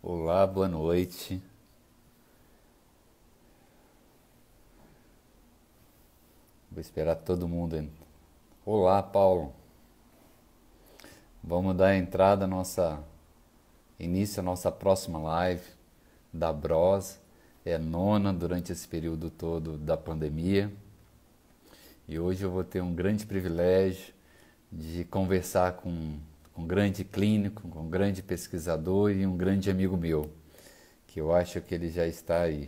Olá, boa noite. Vou esperar todo mundo. Olá, Paulo. Vamos dar entrada à início à nossa próxima live da Bros. É a nona durante esse período todo da pandemia. E hoje eu vou ter um grande privilégio de conversar com um grande clínico, com um grande pesquisador e um grande amigo meu, que eu acho que ele já está aí.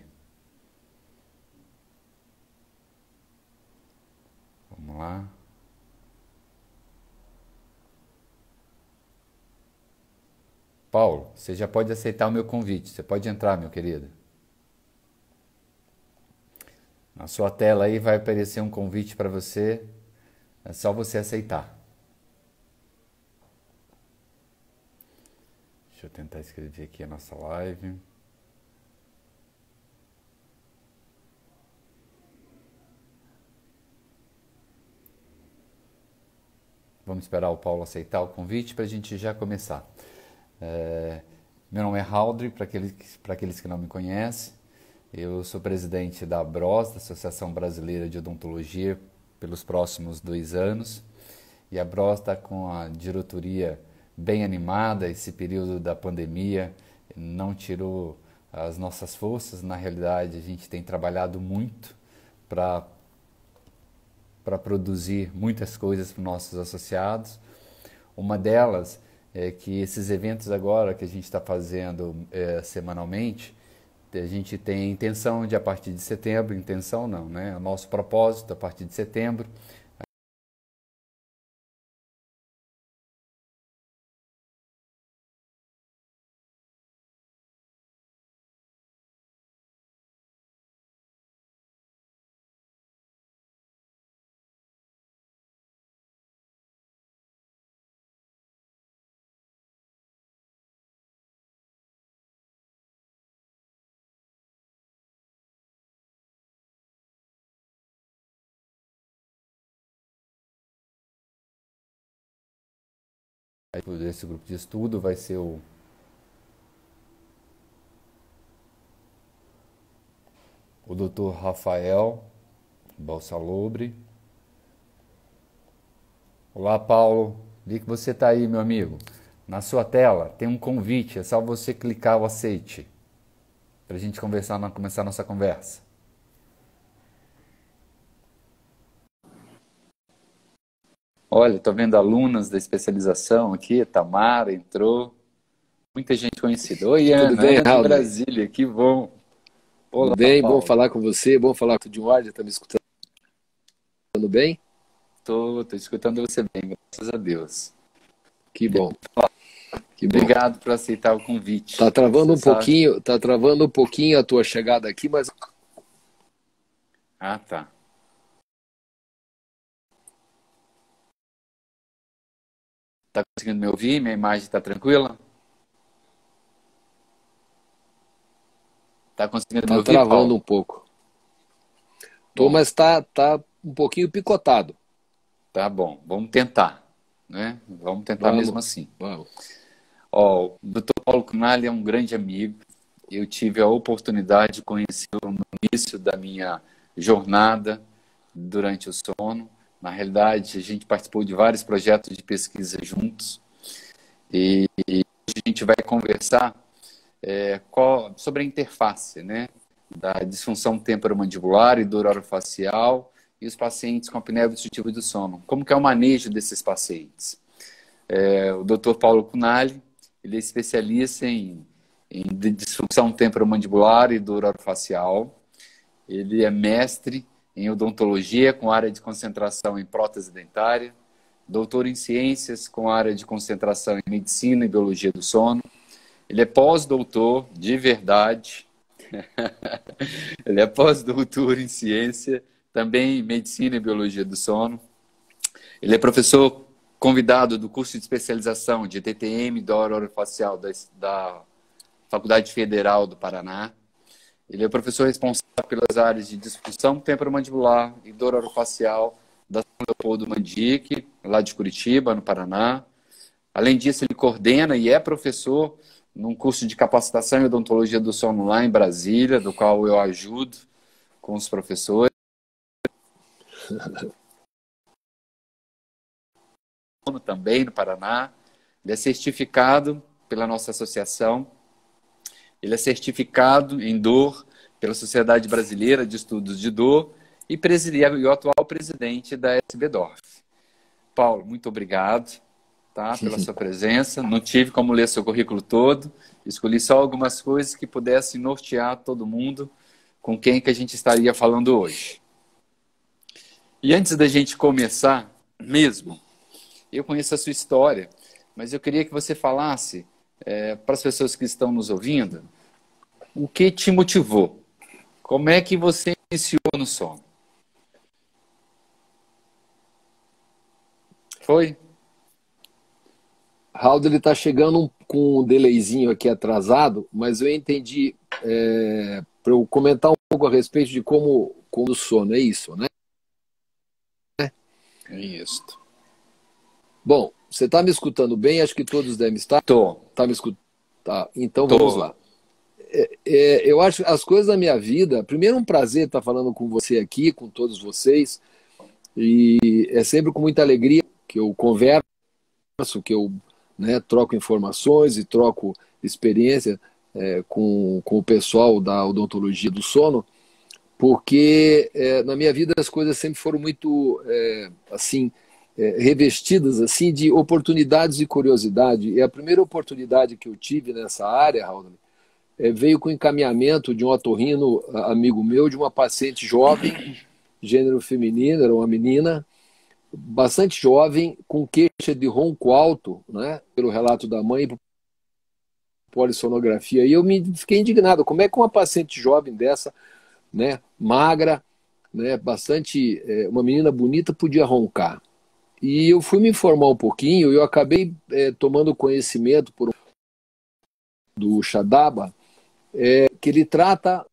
Vamos lá. Paulo, você já pode aceitar o meu convite. Você pode entrar, meu querido. Na sua tela aí vai aparecer um convite para você. É só você aceitar. Deixa eu tentar escrever aqui a nossa live. Vamos esperar o Paulo aceitar o convite para a gente já começar. Meu nome é Haldry, para aqueles que não me conhecem. Eu sou presidente da ABROS, da Associação Brasileira de Odontologia, pelos próximos 2 anos. E a ABROS está com a diretoria bem animada. Esse período da pandemia não tirou as nossas forças. Na realidade, a gente tem trabalhado muito para produzir muitas coisas para os nossos associados. Uma delas é que esses eventos agora que a gente está fazendo semanalmente, a gente tem a intenção de, a partir de setembro, intenção não, né? O nosso propósito, a partir de setembro, esse grupo de estudo vai ser o Dr. Rafael Balsalobre. Olá, Paulo. Vi que você está aí, meu amigo. Na sua tela tem um convite, é só você clicar o aceite para a gente começar a nossa conversa. Olha, estou vendo alunas da especialização aqui, Tamara entrou, muita gente conhecida. Oi, Tudo Ana, bem, Ana de Haldner? Brasília, que bom. Tudo Olá, bem? Bom Paulo. falar com você, bom falar com o Eduardo, tá me escutando bem? Tô escutando você bem, graças a Deus. Que bom, que bom. Obrigado por aceitar o convite. Você sabe? Tá travando um pouquinho a tua chegada aqui, mas Ah, tá. Tá conseguindo me ouvir? Minha imagem está tranquila? Tá conseguindo me tá ouvir, travando um Paulo? pouco. Bom, Mas tá um pouquinho picotado. tá bom. Vamos tentar, né? Vamos tentar mesmo Vamos, assim. vamos. Ó, o Dr. Paulo Cunali é um grande amigo. Eu tive a oportunidade de conhecê-lo no início da minha jornada durante o sono. Na realidade, a gente participou de vários projetos de pesquisa juntos e hoje a gente vai conversar sobre a interface, né, da disfunção temporomandibular e dor orofacial e os pacientes com apneia obstrutiva do sono. Como que é o manejo desses pacientes? O Dr. Paulo Cunali, ele é especialista em disfunção temporomandibular e dor orofacial. Ele é mestre em odontologia com área de concentração em prótese dentária, doutor em ciências com área de concentração em medicina e biologia do sono. Ele é pós-doutor de verdade. Ele é pós-doutor em ciência, também em medicina e biologia do sono. Ele é professor convidado do curso de especialização de TTM da orofacial da Faculdade Federal do Paraná. Ele é professor responsável pelas áreas de disfunção temporomandibular e dor orofacial da São Leopoldo Mandique, lá de Curitiba, no Paraná. Além disso, ele coordena e é professor num curso de capacitação em odontologia do sono lá em Brasília, do qual eu ajudo com os professores. Também no Paraná. Ele é certificado pela nossa associação. Ele é certificado em dor pela Sociedade Brasileira de Estudos de Dor e o atual presidente da SBDORF. Paulo, muito obrigado, tá, pela sua presença. Não tive como ler seu currículo todo. Escolhi só algumas coisas que pudessem nortear todo mundo com quem que a gente estaria falando hoje. E antes da gente começar mesmo, eu conheço a sua história, mas eu queria que você falasse para as pessoas que estão nos ouvindo o que te motivou. Como é que você iniciou no sono? Foi? Raul, ele está chegando com um delayzinho aqui atrasado, mas eu entendi para eu comentar um pouco a respeito de como o sono é isso, né? É isso. Bom, você está me escutando bem? Acho que todos devem estar. Tô. Tá me escutando? Tá, então Tô. vamos lá. Eu acho as coisas da minha vida. Primeiro, um prazer estar falando com você aqui, com todos vocês. E é sempre com muita alegria que eu converso, que eu troco informações e troco experiência com o pessoal da odontologia do sono, porque na minha vida as coisas sempre foram muito assim revestidas assim de oportunidades e curiosidade. E a primeira oportunidade que eu tive nessa área, Raul, veio com o encaminhamento de um otorrino amigo meu, de uma paciente jovem, gênero feminino, era uma menina, bastante jovem, com queixa de ronco alto, né, pelo relato da mãe, por polissonografia. E eu fiquei indignado. Como é que uma paciente jovem dessa, né, magra, né, bastante, uma menina bonita, podia roncar? E eu fui me informar um pouquinho e eu acabei tomando conhecimento do Shadaba, que ele tratava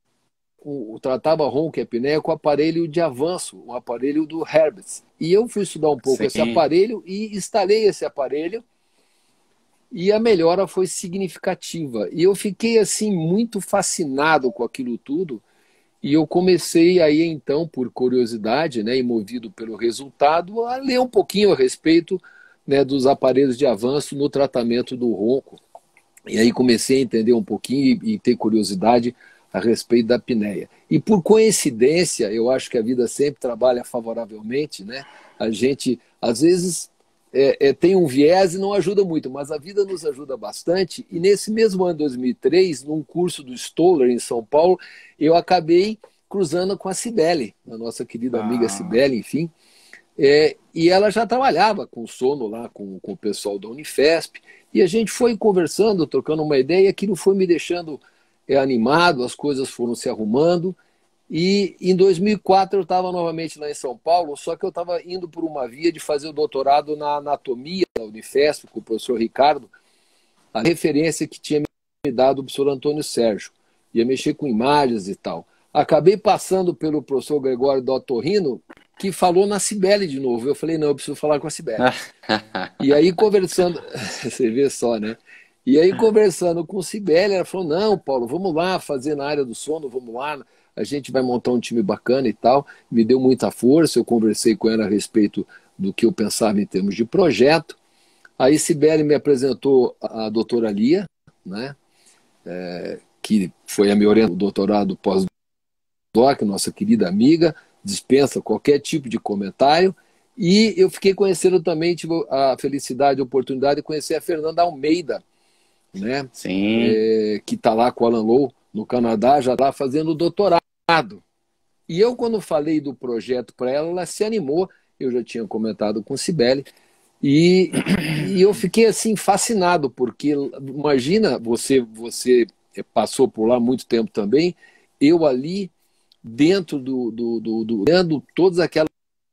ronco e apneia com o aparelho de avanço, o aparelho do Herbst. E eu fui estudar um pouco esse aparelho e instalei esse aparelho e a melhora foi significativa. E eu fiquei assim muito fascinado com aquilo tudo e eu comecei aí então, por curiosidade, né, e movido pelo resultado, a ler um pouquinho a respeito, né, dos aparelhos de avanço no tratamento do ronco. E aí comecei a entender um pouquinho e ter curiosidade a respeito da apneia. E por coincidência, eu acho que a vida sempre trabalha favoravelmente, né? A gente, às vezes, tem um viés e não ajuda muito, mas a vida nos ajuda bastante. E nesse mesmo ano de 2003, num curso do Stoller, em São Paulo, eu acabei cruzando com a Cibele, a nossa querida amiga Cibele, enfim. E ela já trabalhava com sono lá com o pessoal da Unifesp, e a gente foi conversando, trocando uma ideia, e aquilo foi me deixando animado, as coisas foram se arrumando, e em 2004 eu estava novamente lá em São Paulo, só que eu estava indo por uma via de fazer o doutorado na anatomia da Unifesp, com o professor Ricardo, a referência que tinha me dado o professor Antônio Sérgio, ia mexer com imagens e tal. Acabei passando pelo professor Gregório Dottorrino, que falou na Cibele de novo. Eu falei, não, eu preciso falar com a Cibele. E aí conversando, você vê só, né? E aí conversando com a Cibele, ela falou, não, Paulo, vamos lá fazer na área do sono, vamos lá, a gente vai montar um time bacana e tal. Me deu muita força, eu conversei com ela a respeito do que eu pensava em termos de projeto. Aí Cibele me apresentou a doutora Lia, né? Que foi a minha orientadora do doutorado pós-doc, nossa querida amiga, dispensa qualquer tipo de comentário. E eu fiquei conhecendo também, tive a felicidade, a oportunidade de conhecer a Fernanda Almeida, né? Que está lá com o Alan Lowe, no Canadá, já está fazendo doutorado. E eu, quando falei do projeto para ela, ela se animou. Eu já tinha comentado com Cibele. E eu fiquei assim fascinado, porque imagina, você passou por lá muito tempo também, eu ali dentro dando todas aquelas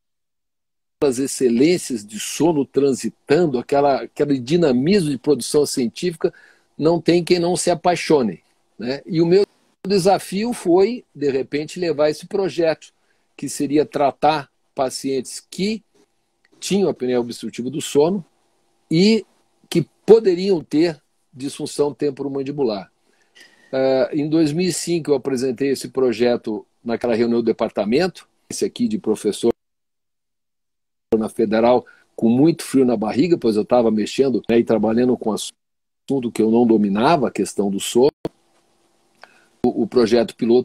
excelências de sono transitando, aquele dinamismo de produção científica, não tem quem não se apaixone, né? E o meu desafio foi, de repente, levar esse projeto, que seria tratar pacientes que tinham apneia obstrutiva do sono e que poderiam ter disfunção temporomandibular. Em 2005 eu apresentei esse projeto naquela reunião do departamento, esse aqui de professor na Federal, com muito frio na barriga, pois eu estava mexendo, né, e trabalhando com assunto que eu não dominava, a questão do sono. O projeto piloto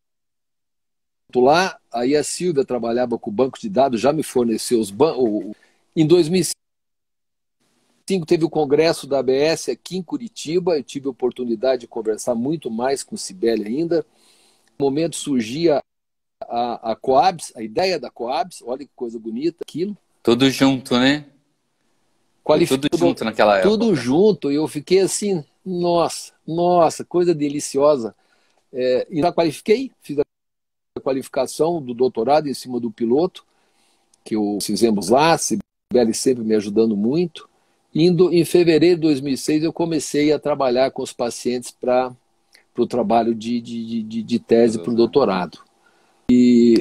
lá, aí a Silvia trabalhava com o banco de dados, já me forneceu os bancos. Em 2005 teve o congresso da ABS aqui em Curitiba, eu tive a oportunidade de conversar muito mais com o Cibele ainda. No momento surgia a Coabs, a ideia da Coabs, olha que coisa bonita aquilo. Tudo junto, né? Tudo junto naquela época. Tudo junto, e eu fiquei assim, nossa, coisa deliciosa. E já qualifiquei, fiz a qualificação do doutorado em cima do piloto, que fizemos lá, a Cibele sempre me ajudando muito. Em fevereiro de 2006 eu comecei a trabalhar com os pacientes para o trabalho de tese para o doutorado. E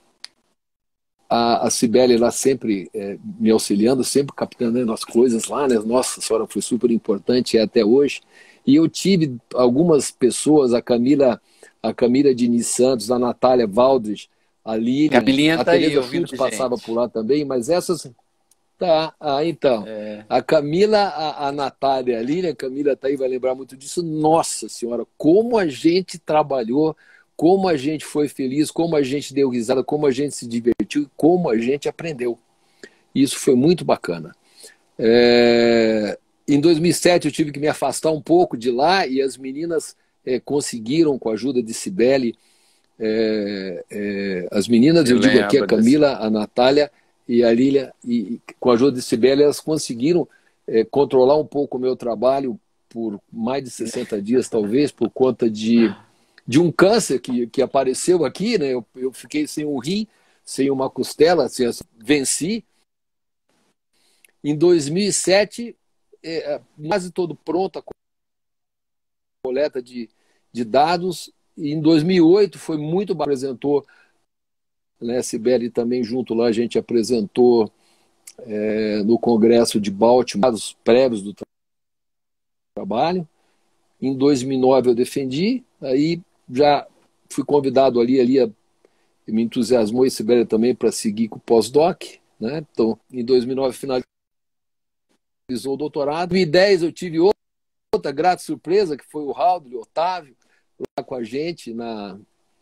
a Cibele lá sempre me auxiliando, sempre captando as coisas lá, né? Nossa senhora, foi super importante até hoje. E eu tive algumas pessoas, a Camila Diniz Santos, a Natália Valdres, a Lilian, a Tereza Schultz passava por lá também, mas essas... Tá, então, a Camila, a Natália, a Lilian, a Camila tá aí, vai lembrar muito disso. Nossa senhora, como a gente trabalhou, como a gente foi feliz, como a gente deu risada, como a gente se divertiu e como a gente aprendeu. Isso foi muito bacana. Em 2007 eu tive que me afastar um pouco de lá e as meninas conseguiram, com a ajuda de Cibele, as meninas, eu digo aqui a Camila, a Natália e a Lília, e com a ajuda de Cibele, elas conseguiram controlar um pouco o meu trabalho por mais de 60 dias, talvez, por conta de um câncer que apareceu aqui, né? Eu fiquei sem um rim, sem uma costela, venci. Em 2007, quase todo pronto a coleta de dados. E em 2008 foi muito bacana, apresentou, né, Cibele também junto lá, a gente apresentou no Congresso de Baltimore os prévios do trabalho. Em 2009 eu defendi, aí já fui convidado ali me entusiasmou e Cibele também para seguir com o pós-doc, né? Então, em 2009 finalizou o doutorado. Em 2010 eu tive outra grata surpresa, que foi o Raul e o Otávio lá com a gente na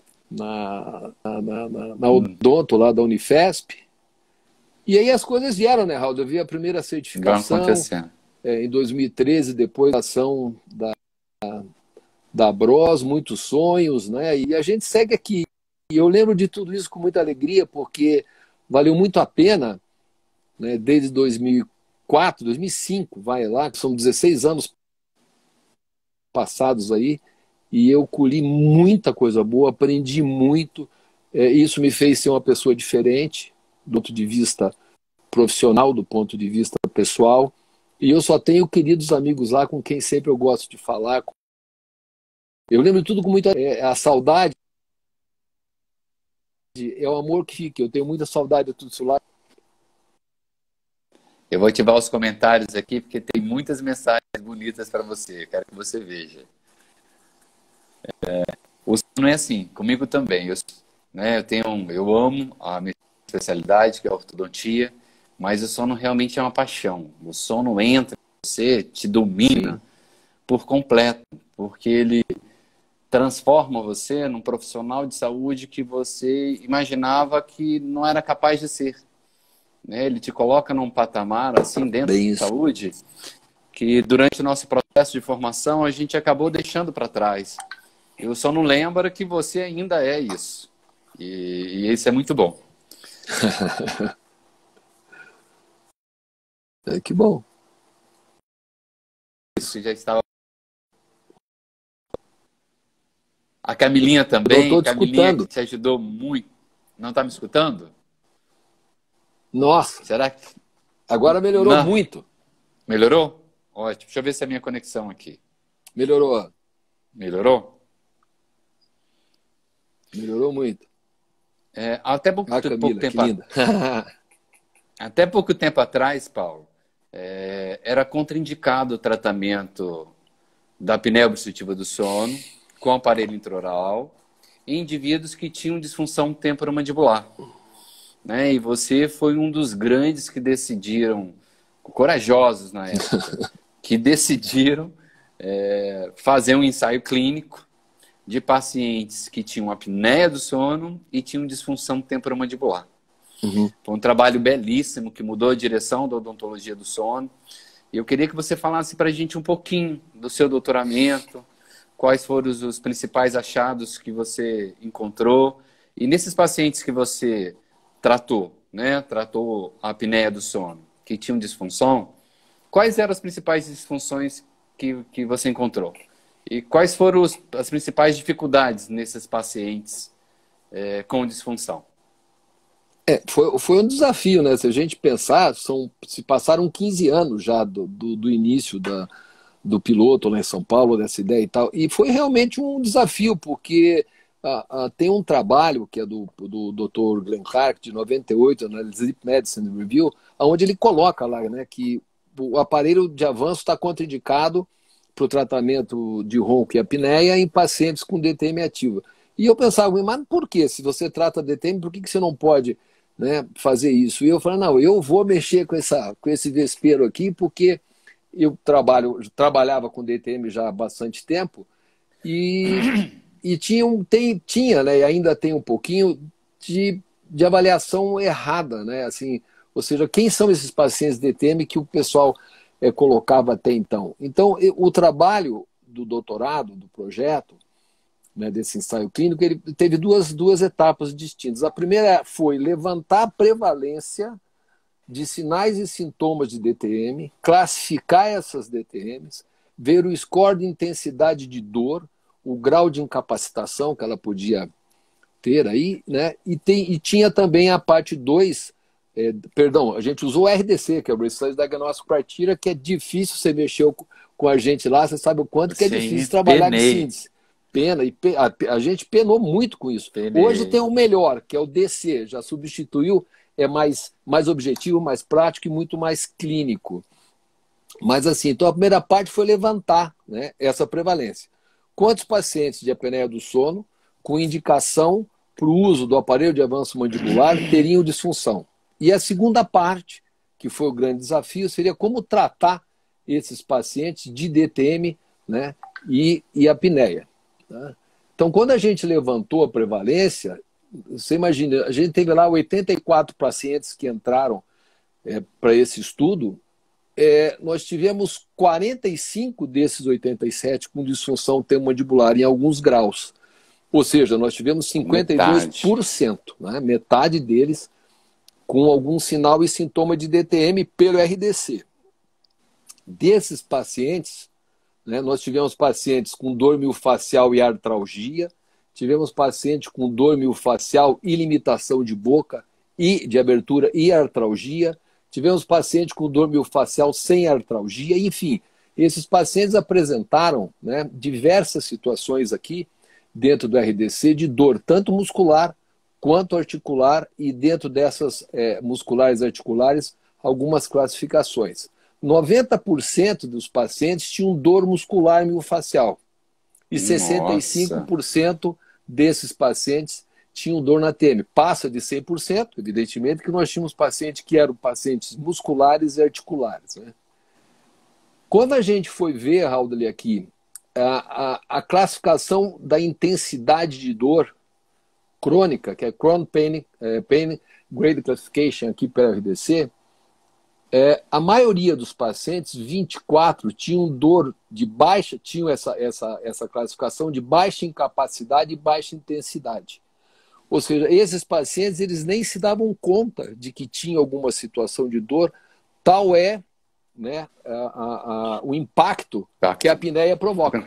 Odonto lá da Unifesp. E aí as coisas vieram, né, Raul? Eu vi a primeira certificação em 2013, depois a ação da Bros, muitos sonhos, né? E a gente segue aqui. E eu lembro de tudo isso com muita alegria, porque valeu muito a pena, né, desde 2004, 2005, vai lá, que são 16 anos passados aí, e eu colhi muita coisa boa, aprendi muito, isso me fez ser uma pessoa diferente, do ponto de vista profissional, do ponto de vista pessoal, e eu só tenho queridos amigos lá com quem sempre eu gosto de falar. Eu lembro de tudo com muita... a saudade é o amor que fica, eu tenho muita saudade de tudo isso lá. Eu vou ativar os comentários aqui, porque tem muitas mensagens bonitas para você, quero que você veja. O sono é assim, comigo também. Eu amo a minha especialidade, que é a ortodontia, mas o sono realmente é uma paixão. O sono entra em você, te domina por completo, porque ele transforma você num profissional de saúde que você imaginava que não era capaz de ser. Né? Ele te coloca num patamar assim dentro da saúde que durante o nosso processo de formação a gente acabou deixando para trás. Eu só não lembro que você ainda é isso. E isso é muito bom. Que bom. Isso já estava. A Camilinha também. Camilinha que te ajudou muito. Não está me escutando? Nossa. Será que... Agora melhorou muito. Melhorou? Ótimo. Deixa eu ver se é a minha conexão aqui. Melhorou. Melhorou? Melhorou muito. Até pouco tempo. Até pouco tempo atrás, Paulo, era contraindicado o tratamento da apneia obstrutiva do sono com aparelho intraoral em indivíduos que tinham disfunção temporomandibular, né? E você foi um dos grandes que decidiram, corajosos na época, que decidiram fazer um ensaio clínico de pacientes que tinham apneia do sono e tinham disfunção temporomandibular. Uhum. Foi um trabalho belíssimo que mudou a direção da odontologia do sono. E eu queria que você falasse para a gente um pouquinho do seu doutoramento, quais foram os principais achados que você encontrou. E nesses pacientes que você tratou, né? Tratou a apneia do sono, que tinham disfunção, quais eram as principais disfunções que você encontrou? E quais foram as principais dificuldades nesses pacientes com disfunção? Foi um desafio, né? Se a gente pensar, se passaram 15 anos já do início do piloto lá em São Paulo, dessa ideia e tal, e foi realmente um desafio, porque tem um trabalho que é do Dr. Glenn Clark, de 98, na Sleep Medicine Review, onde ele coloca lá, né, que o aparelho de avanço está contraindicado para o tratamento de ronco e apneia em pacientes com DTM ativa. E eu pensava, mas por que? Se você trata DTM, por que você não pode, né, fazer isso? E eu falei, não, eu vou mexer com esse vespeiro aqui, porque eu trabalhava com DTM já há bastante tempo e tinha, né, e ainda tem um pouquinho de avaliação errada, né? Assim, ou seja, quem são esses pacientes DTM que o pessoal colocava até então? Então, o trabalho do doutorado, do projeto, né, desse ensaio clínico, ele teve duas etapas distintas. A primeira foi levantar a prevalência de sinais e sintomas de DTM, classificar essas DTMs, ver o score de intensidade de dor, o grau de incapacitação que ela podia ter aí, né? E tinha também a parte 2, a gente usou o RDC, que é o Research Diagnostic Criteria, que é difícil, você mexeu com a gente lá, você sabe o quanto que é difícil trabalhar de síntese. A gente penou muito com isso. Hoje tem o melhor, que é o DC, já substituiu, é mais objetivo, mais prático e muito mais clínico. Mas assim, então a primeira parte foi levantar, né, essa prevalência. Quantos pacientes de apneia do sono com indicação para o uso do aparelho de avanço mandibular teriam disfunção? E a segunda parte, que foi o grande desafio, seria como tratar esses pacientes de DTM, né, e apneia. Tá? Então, quando a gente levantou a prevalência, você imagina, a gente teve lá 84 pacientes que entraram para esse estudo, nós tivemos 45 desses 87 com disfunção temporomandibular em alguns graus. Ou seja, nós tivemos 52%, né? Metade deles com algum sinal e sintoma de DTM pelo RDC. Desses pacientes, né, nós tivemos pacientes com dor miofascial e artralgia, tivemos pacientes com dor miofascial e limitação de boca e de abertura e artralgia, tivemos pacientes com dor miofascial sem artralgia, enfim, esses pacientes apresentaram, né, diversas situações aqui dentro do RDC de dor, tanto muscular quanto articular, e dentro dessas musculares e articulares, algumas classificações. 90% dos pacientes tinham dor muscular miofascial e 65% desses pacientes tinham dor na TM. Passa de 100%, evidentemente, que nós tínhamos pacientes que eram pacientes musculares e articulares. Né? Quando a gente foi ver, Raul, aqui, a classificação da intensidade de dor crônica, que é Chronic Pain Grade Classification aqui pela RDC, a maioria dos pacientes, 24, tinham dor de baixa, tinham essa classificação de baixa incapacidade e baixa intensidade. Ou seja, esses pacientes eles nem se davam conta de que tinham alguma situação de dor, tal é, né, o impacto que a apneia provoca.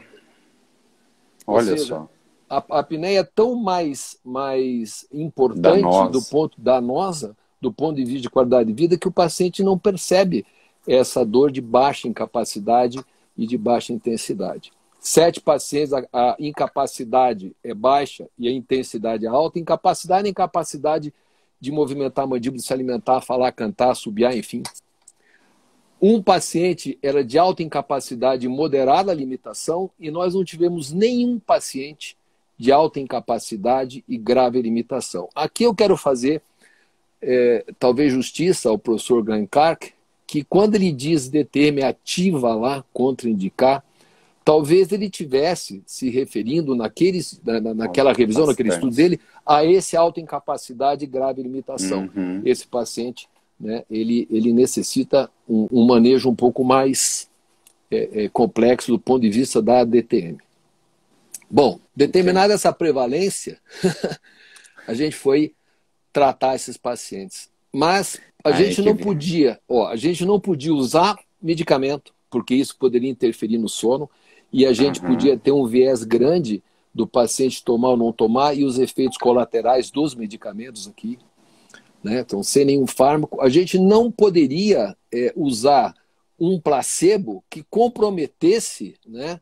Olha só. A apneia é tão mais importante danosa do ponto de vista de qualidade de vida, que o paciente não percebe essa dor de baixa incapacidade e de baixa intensidade. 7 pacientes, a incapacidade é baixa e a intensidade é alta. Incapacidade é incapacidade de movimentar a mandíbula, de se alimentar, falar, cantar, assobiar, enfim. Um paciente era de alta incapacidade e moderada limitação, e nós não tivemos nenhum paciente de alta incapacidade e grave limitação. Aqui eu quero fazer, talvez, justiça ao professor Glenn Clark, que quando ele diz DTM ativa lá, contraindicar, talvez ele tivesse se referindo naquela revisão, naquele estudo dele, a esse alta incapacidade e grave limitação. Uhum. Esse paciente, né, ele necessita um manejo um pouco mais complexo do ponto de vista da DTM. Bom, determinada essa prevalência, a gente foi tratar esses pacientes. Mas a gente não podia usar medicamento, porque isso poderia interferir no sono, e a gente podia ter um viés grande do paciente tomar ou não tomar, e os efeitos colaterais dos medicamentos aqui, né? Então, sem nenhum fármaco. A gente não poderia usar um placebo que comprometesse, né,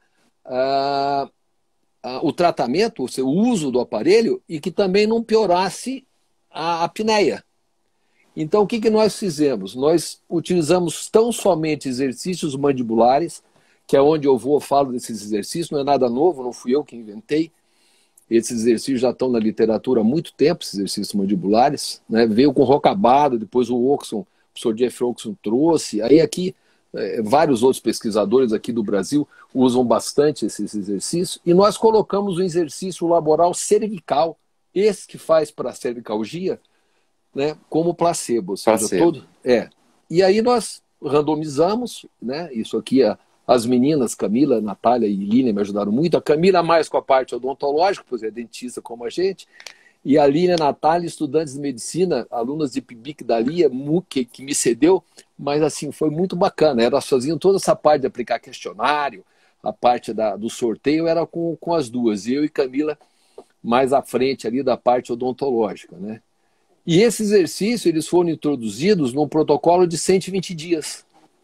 o tratamento, o uso do aparelho, e que também não piorasse a apneia. Então, o que nós fizemos? Nós utilizamos tão somente exercícios mandibulares, que é onde eu falo desses exercícios, não é nada novo, não fui eu que inventei. Esses exercícios já estão na literatura há muito tempo, esses exercícios mandibulares, né? Veio com Rocabado, depois o Oxon, o professor Jeff Oxon trouxe. Aí aqui, vários outros pesquisadores aqui do Brasil usam bastante esses exercícios. E nós colocamos o exercício laboral cervical, esse que faz para a cervicalgia, né, como placebo. Ou seja, E aí nós randomizamos, né, isso aqui, as meninas, Camila, Natália e Línia me ajudaram muito. A Camila mais com a parte odontológica, pois é dentista como a gente. E a Línia e a Natália, estudantes de medicina, alunas de PIBIC da Lia, que me cedeu, mas assim, foi muito bacana. Elas faziam toda essa parte de aplicar questionário, a parte do sorteio era com as duas. Eu e Camila mais à frente ali da parte odontológica, né? E esse exercício, eles foram introduzidos num protocolo de 120 dias,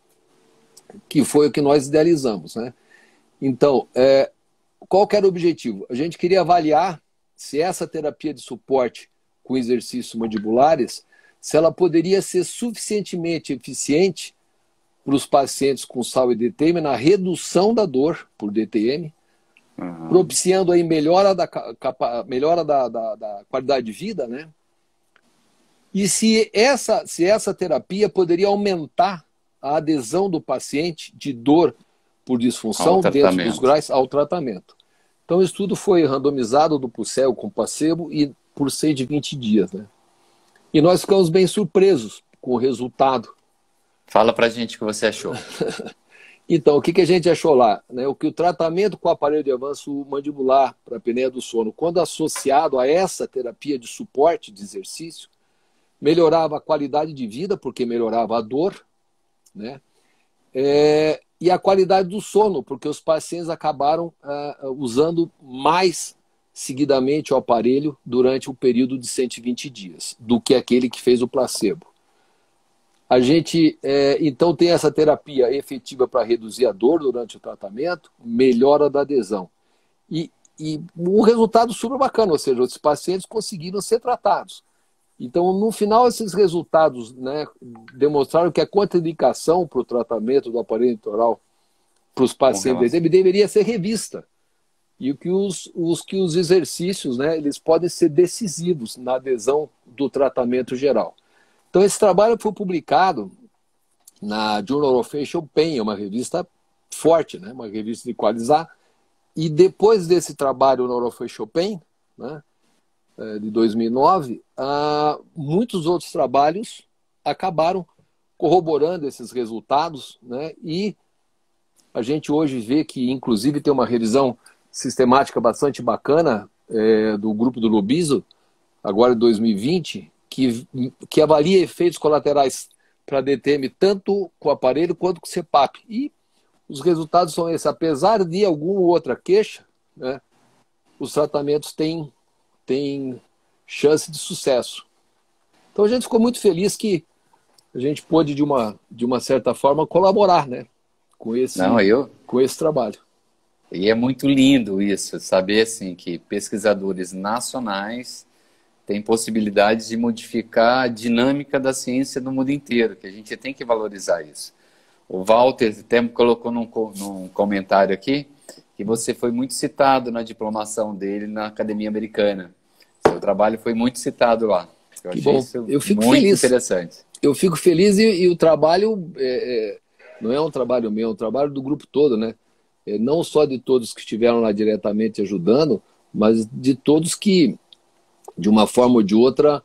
que foi o que nós idealizamos, né? Então, qual que era o objetivo? A gente queria avaliar se essa terapia de suporte com exercícios mandibulares, se ela poderia ser suficientemente eficiente para os pacientes com SAL e DTM na redução da dor por DTM, propiciando aí melhora da qualidade de vida, né? E se essa terapia poderia aumentar a adesão do paciente de dor por disfunção dentro dos graus ao tratamento. Então o estudo foi randomizado duplo cego com placebo e por 120 dias, né? E nós ficamos bem surpresos com o resultado. Fala pra gente o que você achou. Então, o que a gente achou lá? Né? O tratamento com o aparelho de avanço mandibular para a apneia do sono, quando associado a essa terapia de suporte de exercício, melhorava a qualidade de vida, porque melhorava a dor, né? E a qualidade do sono, porque os pacientes acabaram usando mais seguidamente o aparelho durante o período de 120 dias, do que aquele que fez o placebo. A gente, então, tem essa terapia efetiva para reduzir a dor durante o tratamento, melhora da adesão. E um resultado super bacana, ou seja, os pacientes conseguiram ser tratados. Então, no final, esses resultados, né, demonstraram que a contraindicação para o tratamento do aparelho oral para os pacientes deveria ser revista. E que os exercícios, né, eles podem ser decisivos na adesão do tratamento geral. Então, esse trabalho foi publicado na Journal of Facial Pain, uma revista forte, né, uma revista de qualizar. E depois desse trabalho no Orofacial Pain, né, de 2009, muitos outros trabalhos acabaram corroborando esses resultados, né, e a gente hoje vê que, inclusive, tem uma revisão sistemática bastante bacana do grupo do Lobiso, agora em 2020, que avalia efeitos colaterais para DTM tanto com o aparelho quanto com o CPAP. E os resultados são esses. Apesar de alguma outra queixa, né, os tratamentos têm chance de sucesso. Então a gente ficou muito feliz que a gente pôde, de uma certa forma, colaborar, né, com esse trabalho. E é muito lindo isso, saber assim, que pesquisadores nacionais têm possibilidade de modificar a dinâmica da ciência no mundo inteiro, que a gente tem que valorizar isso. O Walter até colocou num comentário aqui que você foi muito citado na diplomação dele na Academia Americana. Seu trabalho foi muito citado lá. Eu Que achei bom. isso Eu fico muito feliz. interessante. Eu fico feliz e o trabalho não é um trabalho meu, é um trabalho do grupo todo, né? Não só de todos que estiveram lá diretamente ajudando, mas de todos que, de uma forma ou de outra,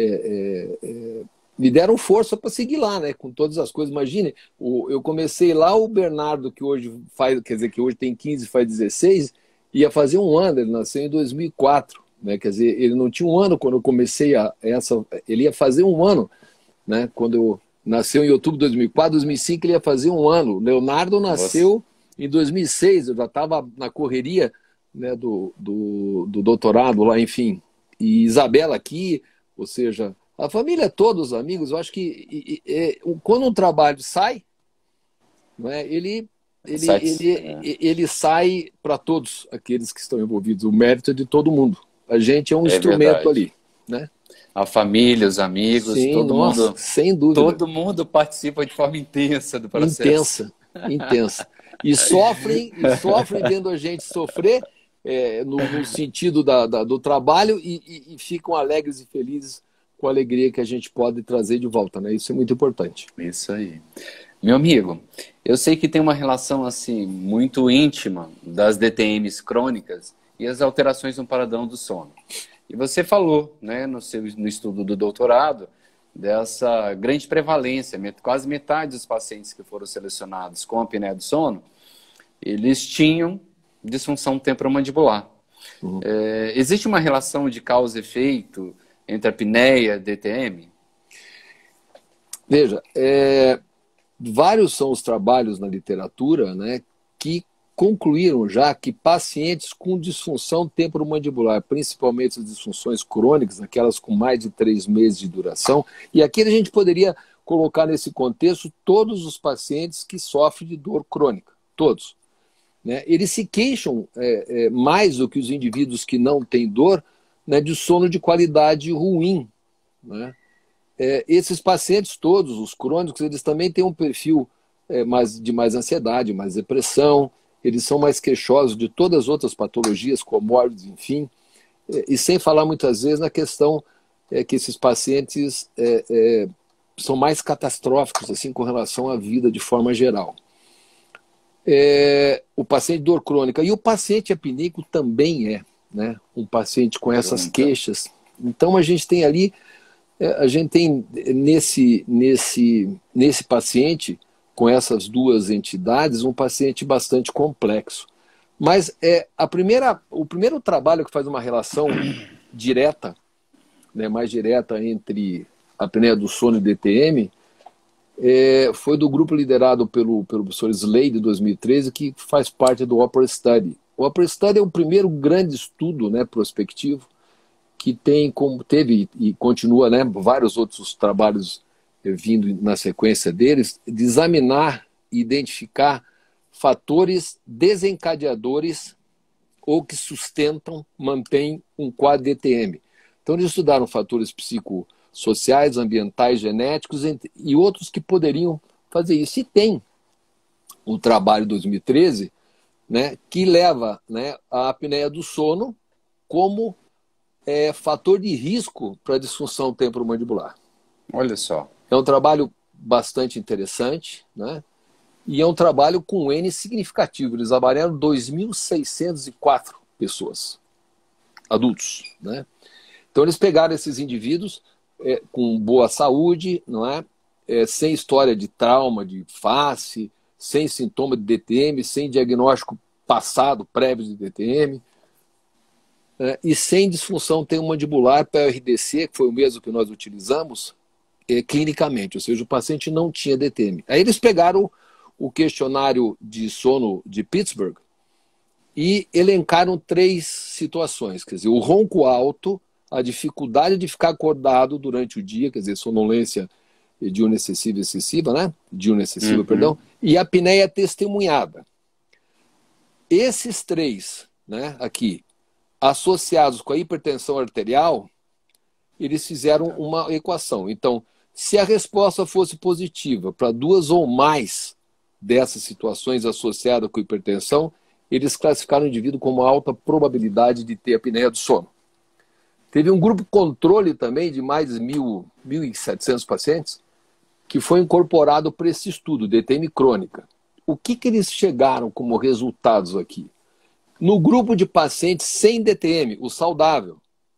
me deram força para seguir lá, né? Com todas as coisas. Imagine, eu comecei lá, o Bernardo, que hoje faz, quer dizer, que hoje tem 15, faz 16, ia fazer um ano, ele nasceu em 2004, né? Quer dizer, ele não tinha um ano quando eu comecei ele ia fazer um ano, né? Quando eu nasceu em outubro de 2004, 2005 ele ia fazer um ano. Leonardo nasceu em 2006, eu já estava na correria, né, do doutorado lá, enfim. E Isabela aqui, ou seja, a família toda, os amigos, eu acho que quando um trabalho sai, né, ele sai para todos aqueles que estão envolvidos. O mérito é de todo mundo. A gente é um instrumento ali, né? A família, os amigos, sim, todo mundo, sem dúvida. Todo mundo participa de forma intensa do processo. Intensa. E sofrem vendo a gente sofrer no sentido do trabalho e ficam alegres e felizes com a alegria que a gente pode trazer de volta, né? Isso é muito importante. Isso aí. Meu amigo, eu sei que tem uma relação assim muito íntima das DTMs crônicas e as alterações no padrão do sono. E você falou, né, no estudo do doutorado, dessa grande prevalência, quase metade dos pacientes que foram selecionados com apneia do sono, eles tinham disfunção temporomandibular. Existe uma relação de causa e efeito entre apneia e DTM? Veja, vários são os trabalhos na literatura, né, que concluíram já que pacientes com disfunção temporomandibular, principalmente as disfunções crônicas, aquelas com mais de 3 meses de duração, e aqui a gente poderia colocar nesse contexto todos os pacientes que sofrem de dor crônica, todos. Né? Eles se queixam mais do que os indivíduos que não têm dor, né, de sono de qualidade ruim. Né? Esses pacientes todos, os crônicos, eles também têm um perfil de mais ansiedade, mais depressão, eles são mais queixosos de todas as outras patologias, comórbidas, enfim, e sem falar muitas vezes na questão que esses pacientes são mais catastróficos assim, com relação à vida de forma geral. O paciente de dor crônica e o paciente apneico também né, um paciente com essas queixas. Então a gente tem ali, nesse paciente com essas duas entidades, um paciente bastante complexo. Mas o primeiro trabalho que faz uma relação direta, né, mais direta entre a apneia do sono e DTM, foi do grupo liderado pelo professor Slade, de 2013, que faz parte do Opera Study. O Opera Study é o primeiro grande estudo, né, prospectivo que teve e continua, né, vários outros trabalhos vindo na sequência deles, de examinar e identificar fatores desencadeadores ou que sustentam, mantêm um quadro de DTM. Então eles estudaram fatores psicossociais, ambientais, genéticos e outros que poderiam fazer isso. E tem um trabalho de 2013, né, que leva, né, a apneia do sono como fator de risco para a disfunção temporomandibular. Olha só. É um trabalho bastante interessante, né? E é um trabalho com N significativo. Eles avaliaram 2.604 pessoas, adultos, né? Então eles pegaram esses indivíduos com boa saúde, não é? Sem história de trauma de face, sem sintoma de DTM, sem diagnóstico passado prévio de DTM, e sem disfunção temporomandibular para RDC, que foi o mesmo que nós utilizamos, clinicamente, ou seja, o paciente não tinha DTM. Aí eles pegaram o questionário de sono de Pittsburgh e elencaram 3 situações, quer dizer, o ronco alto, a dificuldade de ficar acordado durante o dia, quer dizer, sonolência diurna excessiva e excessiva, né? Diurna excessiva, perdão, e a apneia testemunhada. Esses 3, né, aqui, associados com a hipertensão arterial, eles fizeram uma equação. Então, se a resposta fosse positiva para 2 ou mais dessas situações associadas com hipertensão, eles classificaram o indivíduo com alta probabilidade de ter apneia do sono. Teve um grupo controle também de mais de 1.700 pacientes que foi incorporado para esse estudo, DTM crônica. O que eles chegaram como resultados aqui? No grupo de pacientes sem DTM, o saudável,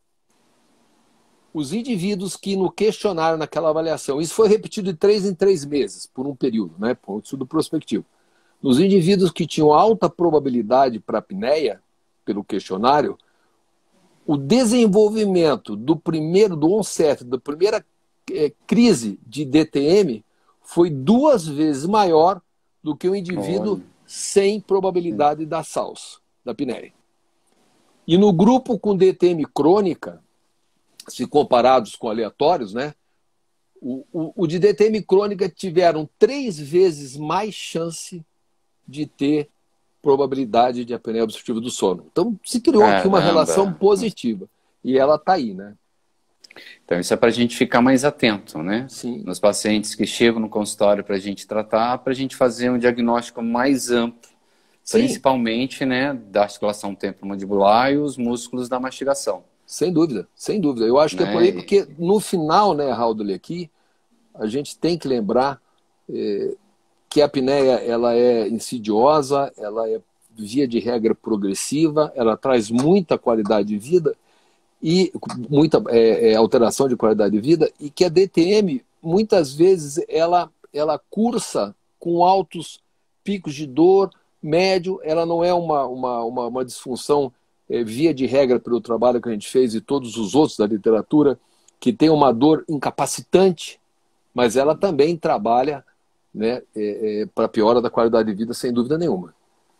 os indivíduos que no questionário, naquela avaliação, isso foi repetido de 3 em 3 meses, por um período, né, por um estudo prospectivo. Nos indivíduos que tinham alta probabilidade para apneia, pelo questionário, o desenvolvimento do onset, da primeira crise de DTM, foi 2 vezes maior do que o indivíduo sem probabilidade da SALS, da apneia. E no grupo com DTM crônica, se comparados com aleatórios, né, o de DTM crônica tiveram 3 vezes mais chance de ter probabilidade de apneia obstrutiva do sono. Então, se criou aqui uma relação positiva. E ela está aí, né? Então, isso é para a gente ficar mais atento, né? Sim. Nos pacientes que chegam no consultório para a gente tratar, para a gente fazer um diagnóstico mais amplo, sim, principalmente, né, da articulação temporomandibular e os músculos da mastigação. Sem dúvida, sem dúvida. Eu acho que é por aí, porque no final, né, Raul, aqui, a gente tem que lembrar que a apneia ela é insidiosa, ela é, via de regra, progressiva, ela traz muita qualidade de vida e muita alteração de qualidade de vida, e que a DTM, muitas vezes, ela cursa com altos picos de dor, médio, ela não é uma disfunção via de regra pelo trabalho que a gente fez e todos os outros da literatura, que tem uma dor incapacitante, mas ela também trabalha, né, para piora da qualidade de vida, sem dúvida nenhuma.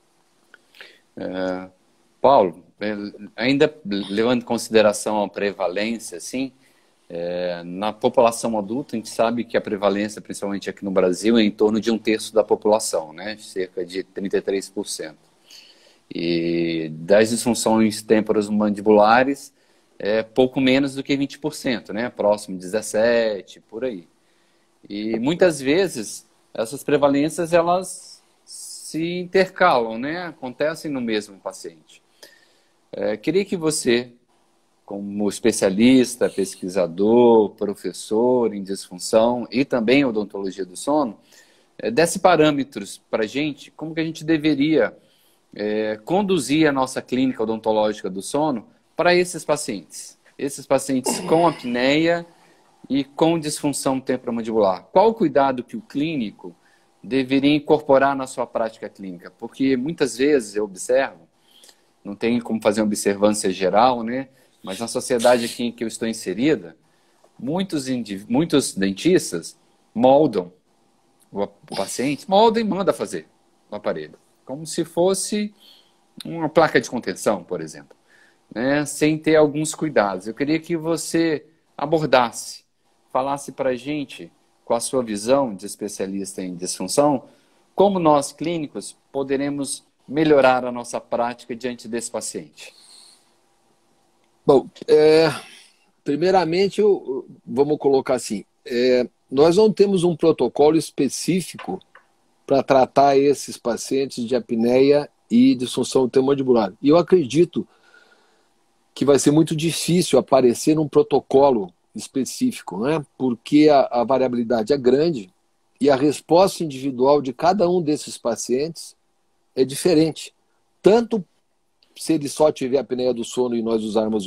Paulo, ainda levando em consideração a prevalência, assim, na população adulta, a gente sabe que a prevalência, principalmente aqui no Brasil, é em torno de 1/3 da população, né, cerca de 33%. E das disfunções temporomandibulares, pouco menos do que 20%, né, próximo de 17%, por aí. E muitas vezes essas prevalências elas se intercalam, né? Acontecem no mesmo paciente. Queria que você, como especialista, pesquisador, professor em disfunção e também odontologia do sono, desse parâmetros para a gente, como que a gente deveria conduzir a nossa clínica odontológica do sono para esses pacientes com apneia e com disfunção temporomandibular. Qual o cuidado que o clínico deveria incorporar na sua prática clínica? Porque muitas vezes eu observo, não tem como fazer uma observância geral, né? Mas na sociedade aqui em que eu estou inserida, muitos dentistas moldam o paciente, moldam e mandam fazer o aparelho, como se fosse uma placa de contenção, por exemplo, né? Sem ter alguns cuidados. Eu queria que você abordasse, falasse para a gente, com a sua visão de especialista em disfunção, como nós, clínicos, poderemos melhorar a nossa prática diante desse paciente. Bom, primeiramente, vamos colocar assim, nós não temos um protocolo específico para tratar esses pacientes de apneia e disfunção temporomandibular. E eu acredito que vai ser muito difícil aparecer um protocolo específico, né? Porque a variabilidade é grande e a resposta individual de cada um desses pacientes é diferente. Tanto se ele só tiver apneia do sono e nós usarmos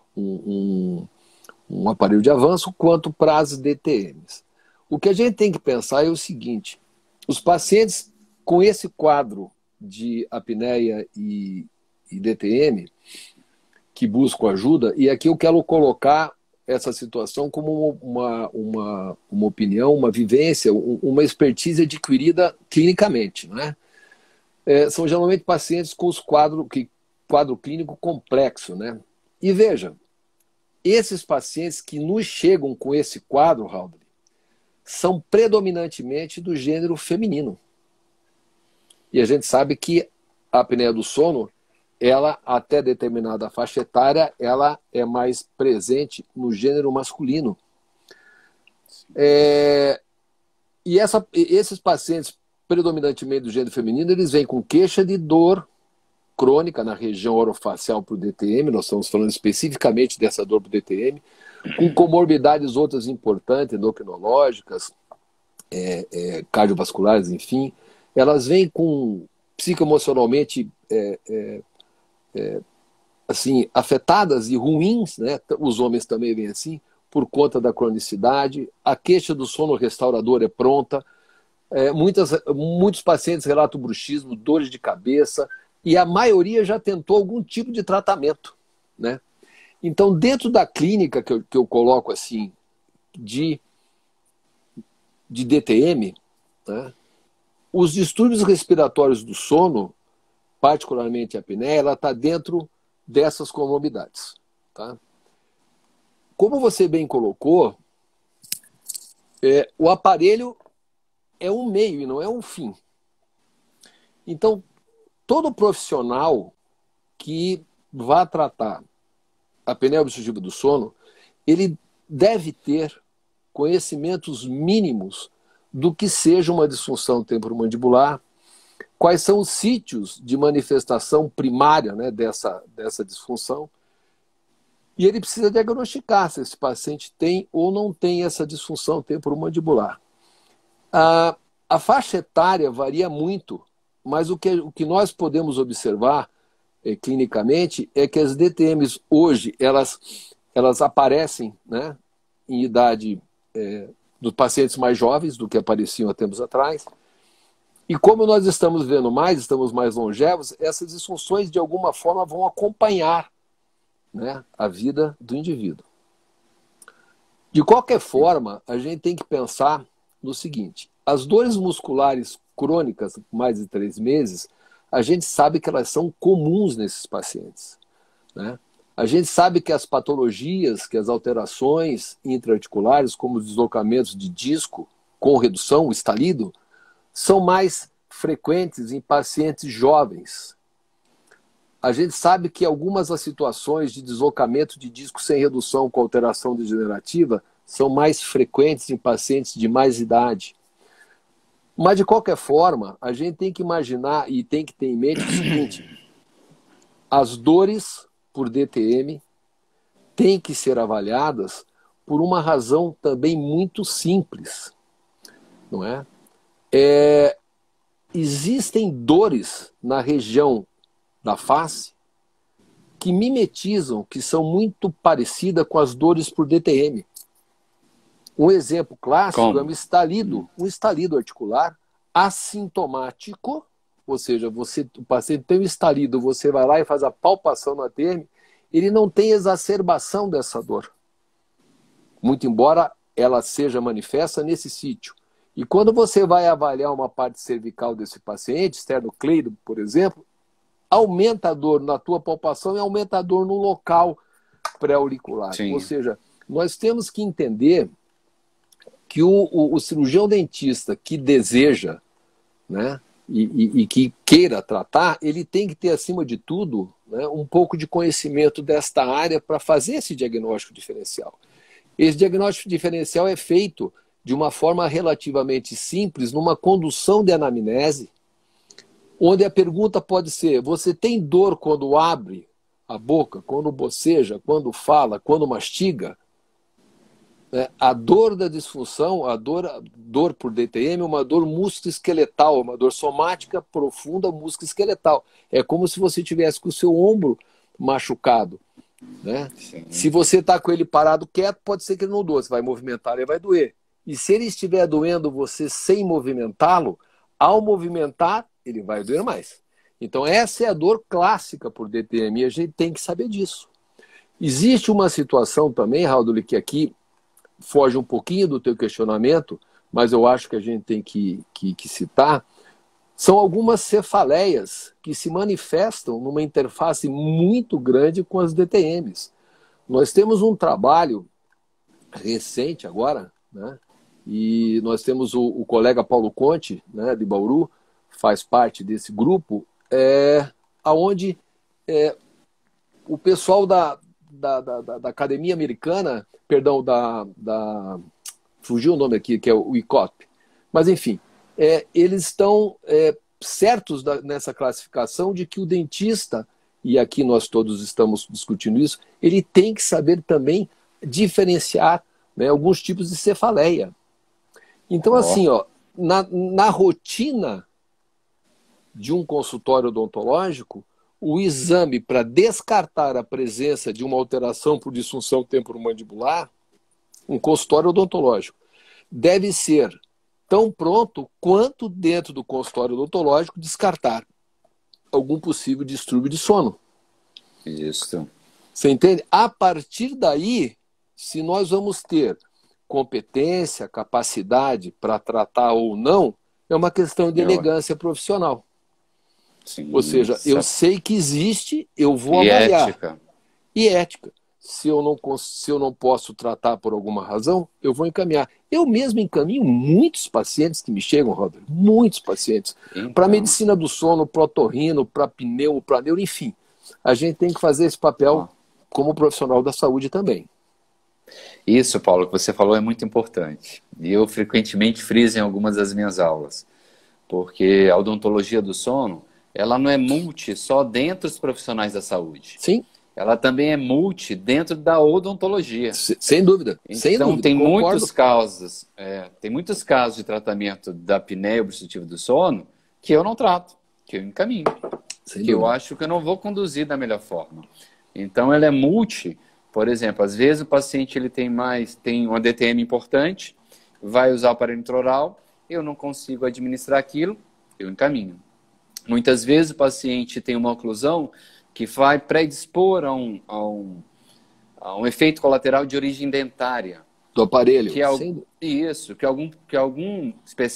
um aparelho de avanço, quanto para as DTMs. O que a gente tem que pensar é o seguinte: os pacientes com esse quadro de apneia e DTM que buscam ajuda, e aqui eu quero colocar essa situação como uma opinião, uma vivência, uma expertise adquirida clinicamente, né? São geralmente pacientes com os quadro clínico complexo, né? E veja, esses pacientes que nos chegam com esse quadro, Raul, são predominantemente do gênero feminino. E a gente sabe que a apneia do sono, ela, até determinada faixa etária, ela é mais presente no gênero masculino. E esses pacientes, predominantemente do gênero feminino, eles vêm com queixa de dor crônica na região orofacial para o DTM, nós estamos falando especificamente dessa dor para o DTM, com comorbidades outras importantes, endocrinológicas, cardiovasculares, enfim. Elas vêm com psicoemocionalmente assim, afetadas e ruins, né? Os homens também vêm assim, por conta da cronicidade. A queixa do sono restaurador é pronta. Muitos pacientes relatam bruxismo, dores de cabeça, e a maioria já tentou algum tipo de tratamento, né? Então, dentro da clínica que eu coloco assim, de DTM, né, os distúrbios respiratórios do sono, particularmente a apneia, ela está dentro dessas comorbidades. Tá? Como você bem colocou, o aparelho é um meio e não é um fim. Então, todo profissional que vá tratar a apneia obstrutiva do sono, ele deve ter conhecimentos mínimos do que seja uma disfunção temporomandibular, quais são os sítios de manifestação primária, né, dessa disfunção, e ele precisa diagnosticar se esse paciente tem ou não tem essa disfunção temporomandibular. A faixa etária varia muito, mas o que nós podemos observar clinicamente é que as DTMs hoje, elas aparecem, né, em idade dos pacientes mais jovens do que apareciam há tempos atrás. E como nós estamos mais longevos, essas disfunções de alguma forma vão acompanhar, né, a vida do indivíduo. De qualquer forma, a gente tem que pensar no seguinte: as dores musculares crônicas com mais de 3 meses, a gente sabe que elas são comuns nesses pacientes, né? A gente sabe que as patologias, que as alterações intraarticulares, como os deslocamentos de disco com redução, o estalido, são mais frequentes em pacientes jovens. A gente sabe que algumas das situações de deslocamento de disco sem redução com alteração degenerativa são mais frequentes em pacientes de mais idade. Mas, de qualquer forma, a gente tem que imaginar e tem que ter em mente o seguinte: as dores por DTM têm que ser avaliadas por uma razão também muito simples, não é? Existem dores na região da face que mimetizam, que são muito parecidas com as dores por DTM. Um exemplo clássico é um estalido articular assintomático, ou seja, o paciente tem um estalido, você vai lá e faz a palpação no ATM, ele não tem exacerbação dessa dor, muito embora ela seja manifesta nesse sítio. E quando você vai avaliar uma parte cervical desse paciente, esternocleido, por exemplo, aumenta a dor na tua palpação e aumenta a dor no local pré-auricular. Ou seja, nós temos que entender que o cirurgião dentista que deseja, né, e que queira tratar, ele tem que ter, acima de tudo, né, um pouco de conhecimento desta área para fazer esse diagnóstico diferencial. Esse diagnóstico diferencial é feito de uma forma relativamente simples, numa condução de anamnese, onde a pergunta pode ser: você tem dor quando abre a boca, quando boceja, quando fala, quando mastiga? A dor da disfunção, a dor por DTM é uma dor musculoesqueletal, uma dor somática profunda musculoesqueletal. É como se você tivesse com o seu ombro machucado, né? Se você está com ele parado quieto, pode ser que ele não doa. Você vai movimentar, ele vai doer. E se ele estiver doendo você sem movimentá-lo, ao movimentar, ele vai doer mais. Então essa é a dor clássica por DTM e a gente tem que saber disso. Existe uma situação também, Raul, que aqui foge um pouquinho do teu questionamento, mas eu acho que a gente tem que citar. São algumas cefaleias que se manifestam numa interface muito grande com as DTMs. Nós temos um trabalho recente agora, né? E nós temos o colega Paulo Conte, né, de Bauru, faz parte desse grupo, onde o pessoal da Academia Americana, perdão, fugiu o nome aqui, que é o ICOP, mas enfim, eles estão certos nessa classificação de que o dentista, e aqui nós todos estamos discutindo isso, ele tem que saber também diferenciar, né, alguns tipos de cefaleia. Então, assim, ó, na rotina de um consultório odontológico, o exame para descartar a presença de uma alteração por disfunção temporomandibular, um consultório odontológico, deve ser tão pronto quanto dentro do consultório odontológico descartar algum possível distúrbio de sono. Isso. Você entende? A partir daí, se nós vamos ter competência, capacidade para tratar ou não, é uma questão de elegância profissional. Sim, ou seja, eu sei que existe, eu vou e avaliar. Ética. E ética. Se eu não posso tratar por alguma razão, eu vou encaminhar. Eu mesmo encaminho muitos pacientes que me chegam, Robert, muitos pacientes, Então, para medicina do sono, para otorrino, para pneu, para neuro, enfim. A gente tem que fazer esse papel como profissional da saúde também. Isso, Paulo, que você falou é muito importante. E eu frequentemente friso em algumas das minhas aulas, porque a odontologia do sono, ela não é multi só dentro dos profissionais da saúde. Sim. Ela também é multi dentro da odontologia. Sem dúvida. Então, sem dúvida, tem concordo. muitos casos de tratamento da apneia obstrutiva do sono que eu não trato, que eu encaminho, Sem que dúvida. eu acho que eu não vou conduzir da melhor forma. Então, ela é multi. Por exemplo, às vezes o paciente ele tem uma DTM importante, vai usar o aparelho intraoral, eu não consigo administrar aquilo, eu encaminho. Muitas vezes o paciente tem uma oclusão que vai predispor a um efeito colateral de origem dentária. Do aparelho. Isso, que algum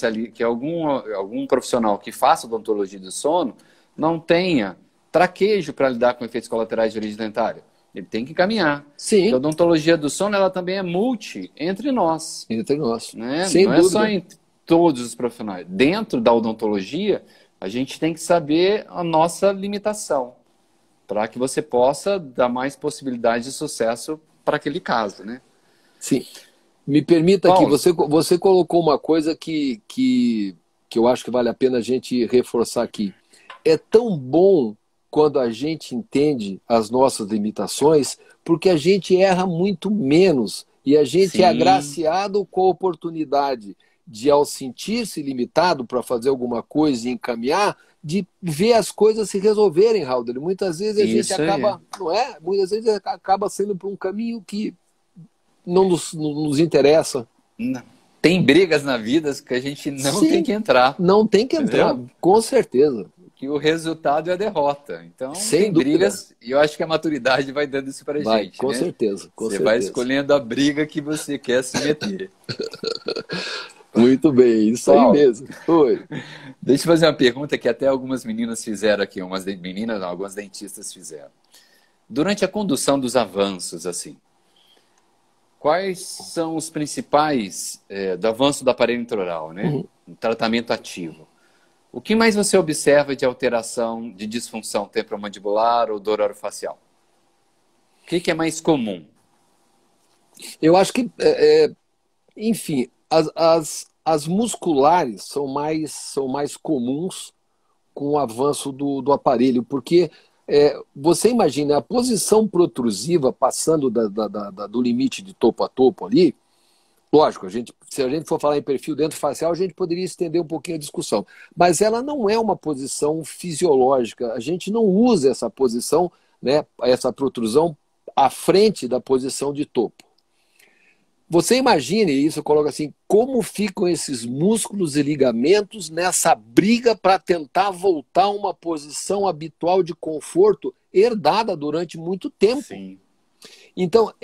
profissional que faça odontologia do sono não tenha traquejo para lidar com efeitos colaterais de origem dentária. Ele tem que encaminhar. Sim. Porque a odontologia do sono ela também é multi entre nós. Entre nós. Né? Sem não dúvida. É só entre todos os profissionais. Dentro da odontologia, a gente tem que saber a nossa limitação, para que você possa dar mais possibilidade de sucesso para aquele caso, né? Sim. Me permita Paulo, que você colocou uma coisa que eu acho que vale a pena a gente reforçar aqui. É tão bom quando a gente entende as nossas limitações, porque a gente erra muito menos e a gente é agraciado com a oportunidade de, ao sentir-se limitado para fazer alguma coisa e encaminhar, de ver as coisas se resolverem, Raul. Muitas vezes a gente acaba, não é? Muitas vezes acaba sendo por um caminho que não nos interessa. Tem brigas na vida que a gente não tem que entrar. Não tem que entrar, entendeu? Com certeza. Que o resultado é a derrota. Então, sem tem dúvida. Brigas, e eu acho que a maturidade vai dando isso para a gente. Com né? certeza. Você vai escolhendo a briga que você quer se meter. Muito bem, isso Paulo, aí mesmo. Oi. Deixa eu fazer uma pergunta que até algumas meninas fizeram aqui, algumas dentistas fizeram. Durante a condução dos avanços, assim, quais são os principais do avanço do aparelho intraoral, né? Um tratamento ativo. O que mais você observa de alteração, de disfunção temporomandibular ou dor orofacial? O que é mais comum? Eu acho que, enfim, as musculares são mais comuns com o avanço do aparelho, porque você imagina a posição protrusiva passando do limite de topo a topo ali. Lógico, se a gente for falar em perfil dentro facial, a gente poderia estender um pouquinho a discussão. Mas ela não é uma posição fisiológica. A gente não usa essa posição, né, essa protrusão, à frente da posição de topo. Você imagine isso, eu coloco assim, como ficam esses músculos e ligamentos nessa briga para tentar voltar a uma posição habitual de conforto herdada durante muito tempo. Sim. Então,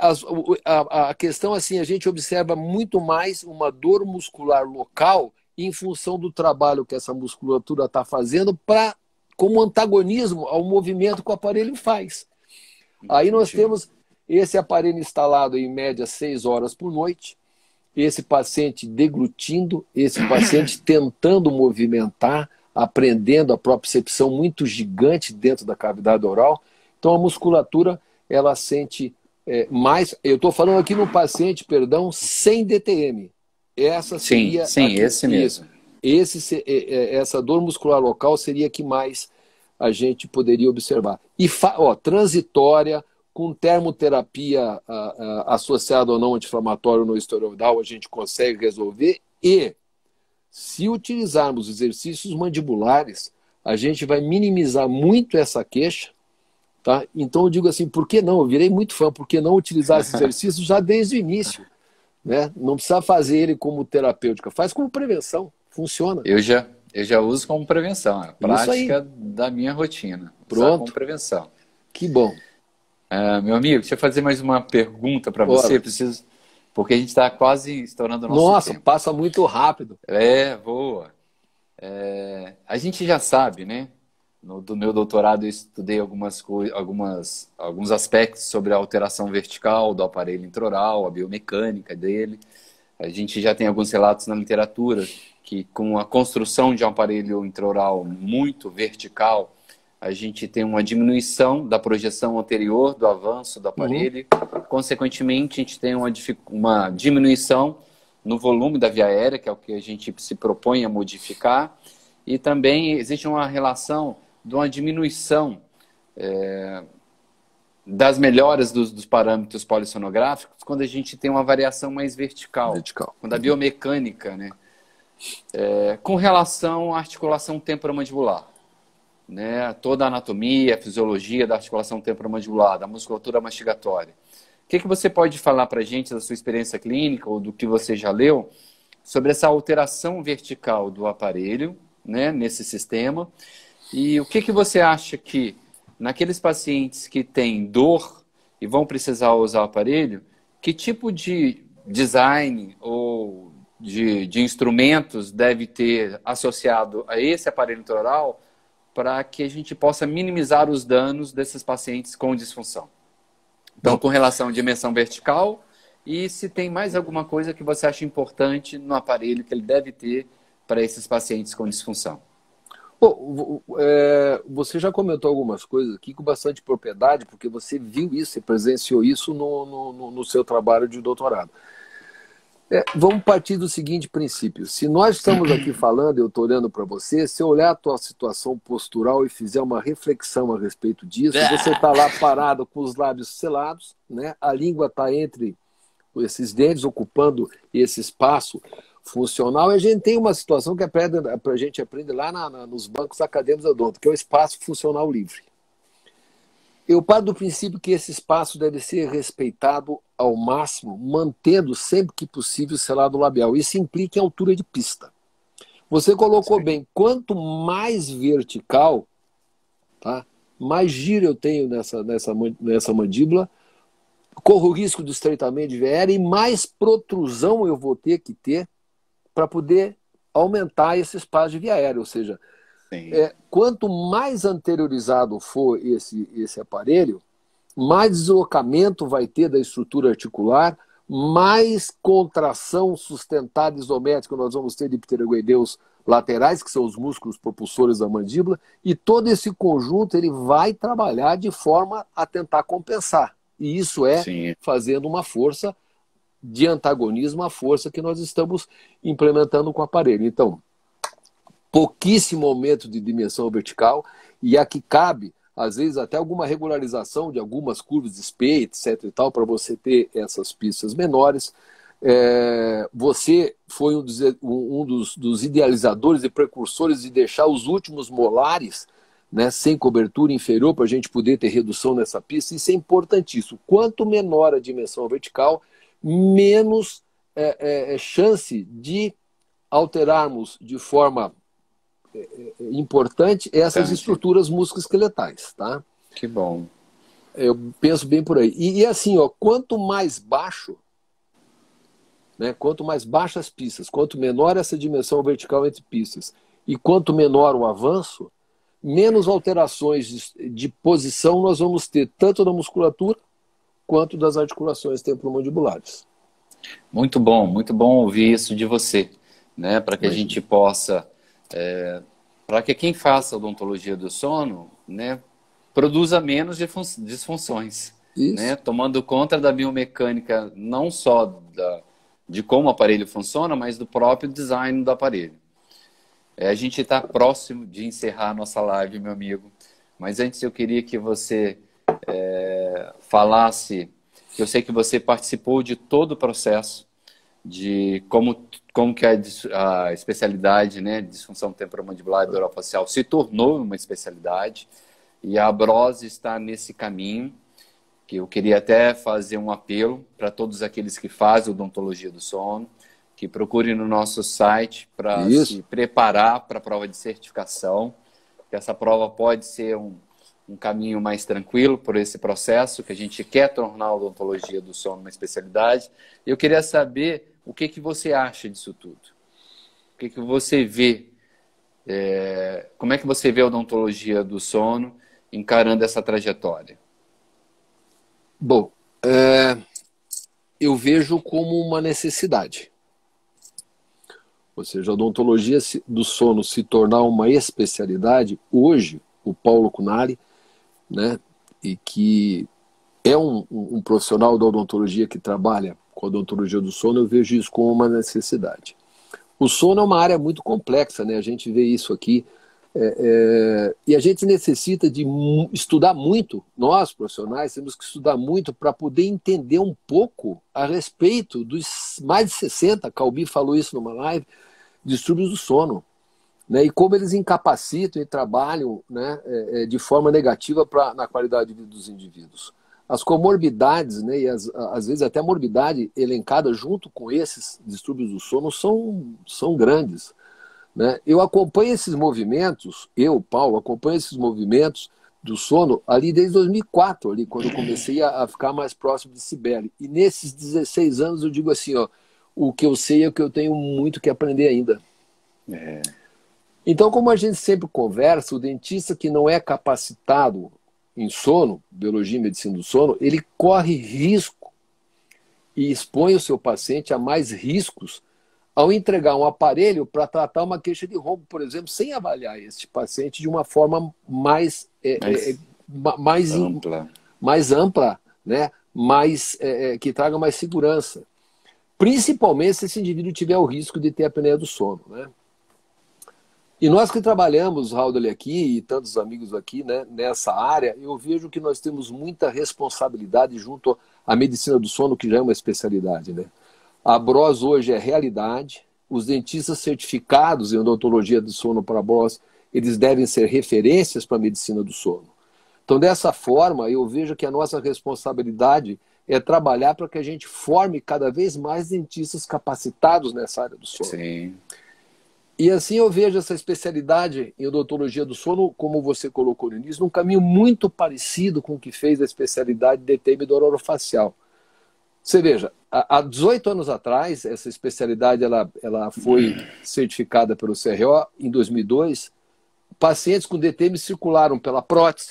a questão assim, a gente observa muito mais uma dor muscular local em função do trabalho que essa musculatura está fazendo como antagonismo ao movimento que o aparelho faz. Aí nós temos esse aparelho instalado em média 6 horas por noite, esse paciente deglutindo, esse paciente tentando movimentar, aprendendo a propriocepção muito gigante dentro da cavidade oral. Então a musculatura ela sente mais. Eu estou falando aqui no paciente, perdão, sem DTM. Essa seria. Esse mesmo. Essa dor muscular local seria a que mais a gente poderia observar. E transitória, com termoterapia associada ou não anti-inflamatório no esteroidal, a gente consegue resolver. E, se utilizarmos exercícios mandibulares, a gente vai minimizar muito essa queixa. Tá? Então eu digo assim, por que não? Eu virei muito fã, por que não utilizar esse exercício já desde o início? Né? Não precisa fazer ele como terapêutica, faz como prevenção, funciona. Eu já uso como prevenção, é a prática da minha rotina. Usar como prevenção. Que bom. Meu amigo, deixa eu fazer mais uma pergunta para você, porque a gente está quase estourando o nosso tempo. Passa muito rápido. Voa. A gente já sabe, né? Do meu doutorado eu estudei alguns aspectos sobre a alteração vertical do aparelho intraoral, a biomecânica dele. A gente já tem alguns relatos na literatura que com a construção de um aparelho intraoral muito vertical, a gente tem uma diminuição da projeção anterior do avanço do aparelho. Consequentemente, a gente tem uma diminuição no volume da via aérea, que é o que a gente se propõe a modificar. E também existe uma relação de uma diminuição das melhoras dos parâmetros polissonográficos quando a gente tem uma variação mais vertical. Quando a biomecânica, né? Com relação à articulação temporomandibular, né? Toda a anatomia, a fisiologia da articulação temporomandibular, da musculatura mastigatória. O que você pode falar para a gente da sua experiência clínica ou do que você já leu sobre essa alteração vertical do aparelho, né, nesse sistema? E o que você acha que, naqueles pacientes que têm dor e vão precisar usar o aparelho, que tipo de design ou de instrumentos deve ter associado a esse aparelho intraoral para que a gente possa minimizar os danos desses pacientes com disfunção? Então, com relação à dimensão vertical, e se tem mais alguma coisa que você acha importante no aparelho que ele deve ter para esses pacientes com disfunção? Bom, você já comentou algumas coisas aqui com bastante propriedade, porque você viu isso, você presenciou isso no seu trabalho de doutorado. Vamos partir do seguinte princípio. Se nós estamos aqui falando, eu estou olhando para você, se eu olhar a tua situação postural e fizer uma reflexão a respeito disso, você está lá parado com os lábios selados, né? A língua está entre esses dentes, ocupando esse espaço funcional, e a gente tem uma situação que a gente aprende lá nos bancos acadêmicos odonto, que é o espaço funcional livre. Eu paro do princípio que esse espaço deve ser respeitado ao máximo, mantendo sempre que possível o selado labial. Isso implica em altura de pista. Você colocou bem, quanto mais vertical, tá, mais giro eu tenho nessa mandíbula, corro o risco de estreitamento de via aérea e mais protrusão eu vou ter que ter para poder aumentar esse espaço de via aérea. Ou seja, quanto mais anteriorizado for esse aparelho, mais deslocamento vai ter da estrutura articular, mais contração sustentada isométrica nós vamos ter de pterogoideus laterais, que são os músculos propulsores da mandíbula, e todo esse conjunto ele vai trabalhar de forma a tentar compensar. E isso fazendo uma força de antagonismo à força que nós estamos implementando com o aparelho. Então, pouquíssimo aumento de dimensão vertical, e aqui cabe, às vezes, até alguma regularização de algumas curvas de Spey, etc. e tal, para você ter essas pistas menores. Você foi um dos idealizadores e precursores de deixar os últimos molares, né, sem cobertura inferior, para a gente poder ter redução nessa pista. Isso é importantíssimo. Quanto menor a dimensão vertical, menos chance de alterarmos de forma importante essas estruturas musculoesqueletais, tá? Que bom. Eu penso bem por aí. E assim, quanto mais baixo, né, quanto mais baixas as pistas, quanto menor essa dimensão vertical entre pistas e quanto menor o avanço, menos alterações de posição nós vamos ter, tanto na musculatura quanto das articulações temporomandibulares. Muito bom ouvir isso de você, né? Para que a gente possa, para que quem faça odontologia do sono, né, produza menos disfunções, né? Tomando conta da biomecânica, não só de como o aparelho funciona, mas do próprio design do aparelho. A gente está próximo de encerrar a nossa live, meu amigo. Mas antes eu queria que você falasse, que eu sei que você participou de todo o processo de como que a especialidade, né, de disfunção temporomandibular e orofacial se tornou uma especialidade, e a Abrose está nesse caminho, que eu queria até fazer um apelo para todos aqueles que fazem odontologia do sono, que procurem no nosso site para se preparar para a prova de certificação, que essa prova pode ser um caminho mais tranquilo por esse processo, que a gente quer tornar a odontologia do sono uma especialidade. Eu queria saber o que você acha disso tudo. O que você vê, como é que você vê a odontologia do sono encarando essa trajetória? Bom, eu vejo como uma necessidade. Ou seja, a odontologia do sono se tornar uma especialidade, hoje, o Paulo Cunali, né, e que é um profissional da odontologia que trabalha com a odontologia do sono, eu vejo isso como uma necessidade. O sono é uma área muito complexa, né? A gente vê isso aqui, e a gente necessita de estudar muito, nós profissionais temos que estudar muito para poder entender um pouco a respeito dos mais de 60, Calbi falou isso numa live, distúrbios do sono, né, e como eles incapacitam e trabalham, né, de forma negativa na qualidade de vida dos indivíduos. As comorbidades, né, e às vezes até a morbidade elencada junto com esses distúrbios do sono são grandes. Né? Eu acompanho esses movimentos, Paulo, acompanho esses movimentos do sono ali desde 2004, ali, quando eu comecei a ficar mais próximo de Cibele. E nesses 16 anos eu digo assim, ó, o que eu sei é que eu tenho muito que aprender ainda. Então, como a gente sempre conversa, o dentista que não é capacitado em sono, biologia e medicina do sono, ele corre risco e expõe o seu paciente a mais riscos ao entregar um aparelho para tratar uma queixa de roubo, por exemplo, sem avaliar este paciente de uma forma mais ampla, né? Que traga mais segurança. Principalmente se esse indivíduo tiver o risco de ter a apneia do sono, né? E nós que trabalhamos, Raul, aqui, e tantos amigos aqui, né, nessa área, eu vejo que nós temos muita responsabilidade junto à medicina do sono, que já é uma especialidade, né? A Bros hoje é realidade, os dentistas certificados em odontologia do sono para a Bros, eles devem ser referências para a medicina do sono. Então, dessa forma, eu vejo que a nossa responsabilidade é trabalhar para que a gente forme cada vez mais dentistas capacitados nessa área do sono. Sim. E assim eu vejo essa especialidade em odontologia do sono, como você colocou no início, num caminho muito parecido com o que fez a especialidade de DTM orofacial. Você veja, há 18 anos atrás, essa especialidade ela foi certificada pelo CRO em 2002. Pacientes com DTM circularam pela prótese,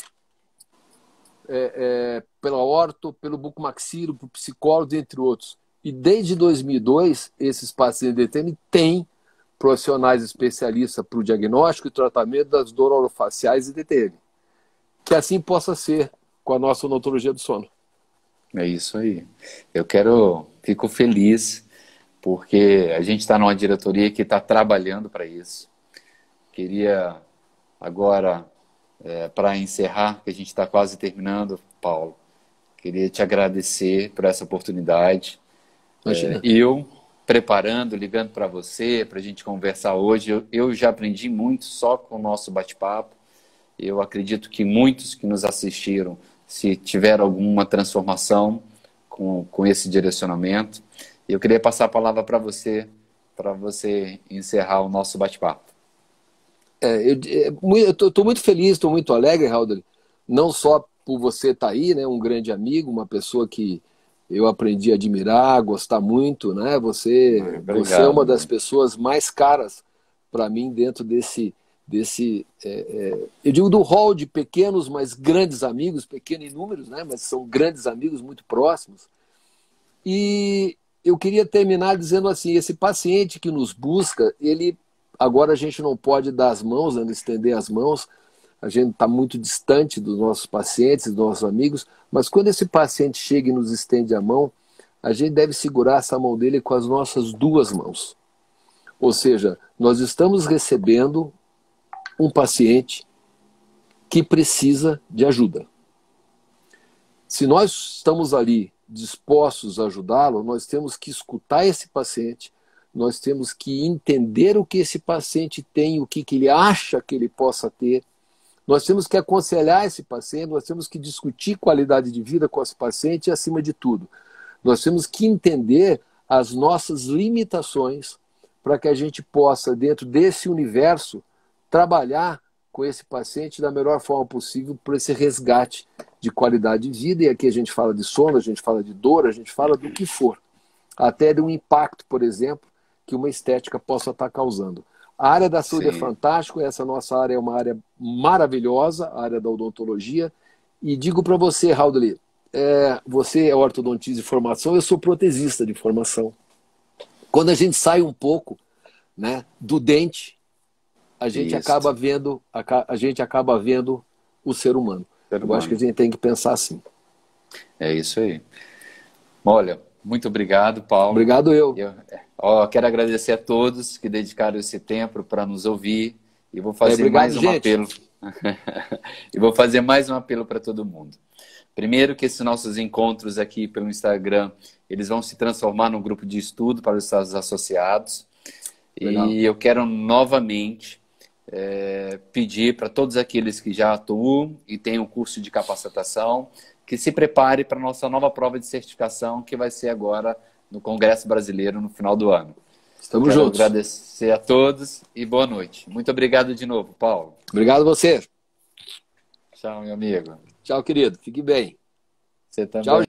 pela orto, pelo bucomaxilo, pelo psicólogo, entre outros. E desde 2002, esses pacientes de DTM têm profissionais especialistas para o diagnóstico e tratamento das dores orofaciais e DTM. Que assim possa ser com a nossa odontologia do sono. É isso aí. Fico feliz, porque a gente está numa diretoria que está trabalhando para isso. Queria agora, para encerrar, que a gente está quase terminando, Paulo, queria te agradecer por essa oportunidade. Eu preparando, ligando para você, para a gente conversar hoje, eu já aprendi muito só com o nosso bate-papo. Eu acredito que muitos que nos assistiram, se tiveram alguma transformação com esse direcionamento. Eu queria passar a palavra para você encerrar o nosso bate-papo. Eu estou muito feliz, estou muito alegre, Raul, não só por você estar aí, né, um grande amigo, uma pessoa que eu aprendi a admirar, a gostar muito, né? Você é uma das pessoas mais caras para mim dentro desse eu digo do hall de pequenos, mas grandes amigos, pequeno em números, né? Mas são grandes amigos muito próximos. E eu queria terminar dizendo assim, esse paciente que nos busca, agora a gente não pode dar as mãos, né, estender as mãos, a gente está muito distante dos nossos pacientes, dos nossos amigos, mas quando esse paciente chega e nos estende a mão, a gente deve segurar essa mão dele com as nossas duas mãos. Ou seja, nós estamos recebendo um paciente que precisa de ajuda. Se nós estamos ali dispostos a ajudá-lo, nós temos que escutar esse paciente, nós temos que entender o que esse paciente tem, o que ele acha que ele possa ter. Nós temos que aconselhar esse paciente, nós temos que discutir qualidade de vida com esse paciente e, acima de tudo, nós temos que entender as nossas limitações para que a gente possa, dentro desse universo, trabalhar com esse paciente da melhor forma possível para esse resgate de qualidade de vida. E aqui a gente fala de sono, a gente fala de dor, a gente fala do que for. Até de um impacto, por exemplo, que uma estética possa estar causando. A área da saúde é fantástico, essa nossa área é uma área maravilhosa, a área da odontologia. E digo para você, Raul, você é ortodontista de formação, eu sou protesista de formação. Quando a gente sai um pouco, né, do dente, a gente acaba vendo o ser humano. Eu acho que a gente tem que pensar assim. É isso aí. Olha, muito obrigado, Paulo. Obrigado eu. Quero agradecer a todos que dedicaram esse tempo para nos ouvir. E vou fazer mais um apelo. E vou fazer mais um apelo para todo mundo. Primeiro, que esses nossos encontros aqui pelo Instagram, eles vão se transformar num grupo de estudo para os Estados Associados. Legal. E eu quero novamente pedir para todos aqueles que já atuam e têm um curso de capacitação, que se prepare para a nossa nova prova de certificação, que vai ser agora no Congresso Brasileiro no final do ano. Estamos juntos. Quero agradecer a todos e boa noite. Muito obrigado de novo, Paulo. Obrigado a você. Tchau, meu amigo. Tchau, querido. Fique bem. Você também. Tchau,